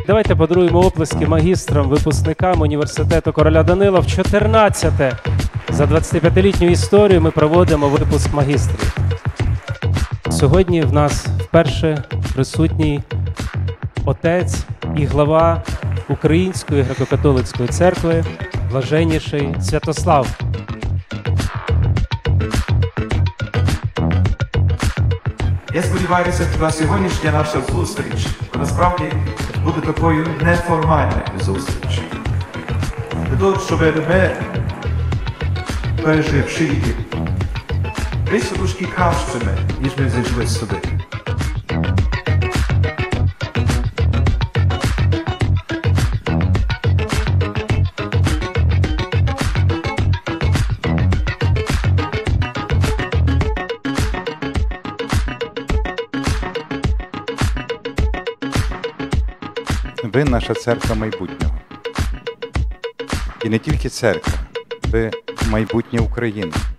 Давайте подаруємо оплески магістрам, випускникам університету короля Данила. В 14-те за 25-літню історію ми проводимо випуск магістрів. Сьогодні в нас вперше присутній отець і глава Української греко-католицької церкви, блаженніший Святослав. Я сподіваюся, що сьогоднішня наша зустріч насправді буде такою неформальною зустрічю. Для того, щоб ми, переживши її, вийшли трошки кращими, ніж ми зайшли сюди. Ви наша церква майбутнього. І не тільки церква, ви майбутнє України.